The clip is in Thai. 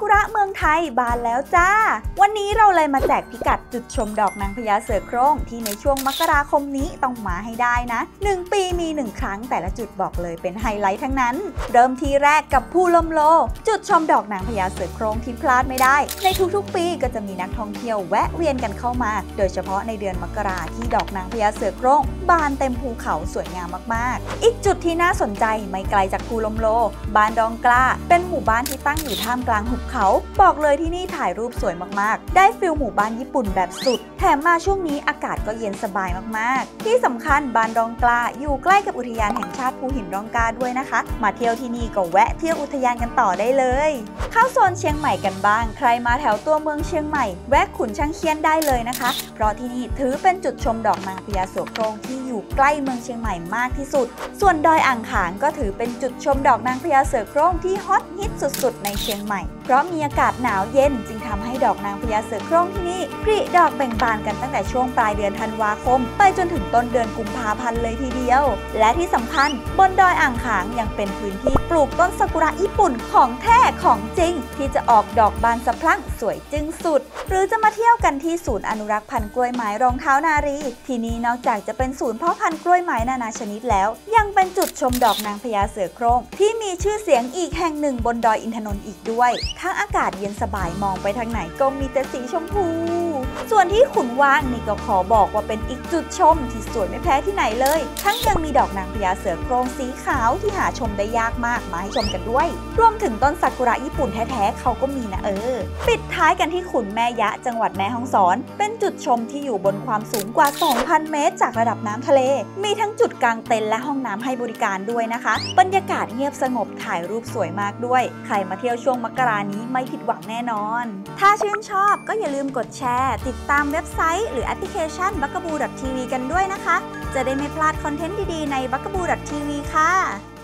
กุระเมืองไทยบานแล้วจ้าวันนี้เราเลยมาแจกพิกัดจุดชมดอกนางพญาเสือโคร่งที่ในช่วงมกราคมนี้ต้องมาให้ได้นะ1 ปีมี1ครั้งแต่ละจุดบอกเลยเป็นไฮไลท์ทั้งนั้นเริ่มที่แรกกับภูลมโลจุดชมดอกนางพญาเสือโคร่งที่พลาดไม่ได้ในทุกๆปีก็จะมีนักท่องเที่ยวแวะเวียนกันเข้ามาโดยเฉพาะในเดือนมกราที่ดอกนางพญาเสือโคร่งบานเต็มภูเขาสวยงามมากๆอีกจุดที่น่าสนใจไม่ไกลจากภูลมโลบ้านดองกล้าเป็นหมู่บ้านที่ตั้งอยู่ท่ามกลางหุบเขาบอกเลยที่นี่ถ่ายรูปสวยมากๆได้ฟิลหมู่บ้านญี่ปุ่นแบบสุดแถมมาช่วงนี้อากาศก็เย็นสบายมากๆที่สำคัญบ้านดองกล้าอยู่ใกล้กับอุทยานแห่งชาติภูหินร่องกล้าด้วยนะคะมาเที่ยวที่นี่ก็แวะเที่ยวอุทยานกันต่อได้เลยเข้าโซนเชียงใหม่กันบ้างใครมาแถวตัวเมืองเชียงใหม่แวะขุนช่างเคียนได้เลยนะคะเพราะที่นี่ถือเป็นจุดชมดอกนางพญาเสือโคร่งที่อยู่ใกล้เมืองเชียงใหม่มากที่สุดส่วนดอยอ่างขางก็ถือเป็นจุดชมดอกนางพญาเสือโคร่งที่ฮอตฮิตสุดๆในเชียงใหม่เพราะมีอากาศหนาวเย็นจึงทำให้ดอกนางพญาเสือโคร่งที่นี่ผลิดอกแบ่งบานกันตั้งแต่ช่วงปลายเดือนธันวาคมไปจนถึงต้นเดือนกุมภาพันธ์เลยทีเดียวและที่สำคัญบนดอยอ่างขางยังเป็นพื้นที่ปลูกต้นซากุระญี่ปุ่นของแท้ของจริงที่จะออกดอกบานสะพรั่งสวยจึ้งสุดหรือจะมาเที่ยวกันที่ศูนย์อนุรักษ์พันธุ์กล้วยไม้รองเท้านารีที่นี่นอกจากจะเป็นศูนย์เพาะพันธุ์กล้วยไม้นานาชนิดแล้วยังเป็นจุดชมดอกนางพญาเสือโคร่งที่มีชื่อเสียงอีกแห่งหนึ่งบนดอยอินทนนท์อีกด้วยทั้งอากาศเย็นสบายมองไปทางไหนก็มีแต่สีชมพูส่วนที่ขุนวางนี่ก็ขอบอกว่าเป็นอีกจุดชมที่สวยไม่แพ้ที่ไหนเลยทั้งยังมีดอกนางพญาเสือโคร่งสีขาวที่หาชมได้ยากมากมาให้ชมกันด้วยรวมถึงต้นซากุระญี่ปุ่นแท้ๆเขาก็มีนะปิดท้ายกันที่ขุนแม่ยะจังหวัดแม่ฮ่องสอนเป็นจุดชมที่อยู่บนความสูงกว่า 2,000 เมตรจากระดับน้ำทะเลมีทั้งจุดกางเต็นท์และห้องน้ำให้บริการด้วยนะคะบรรยากาศเงียบสงบถ่ายรูปสวยมากด้วยใครมาเที่ยวช่วงมกรานี้ไม่ผิดหวังแน่นอนถ้าชื่นชอบก็อย่าลืมกดแชร์ติดตามเว็บไซต์หรือแอปพลิเคชัน bugaboo.tv กันด้วยนะคะจะได้ไม่พลาดคอนเทนต์ดีๆใน bugaboo.tv ค่ะ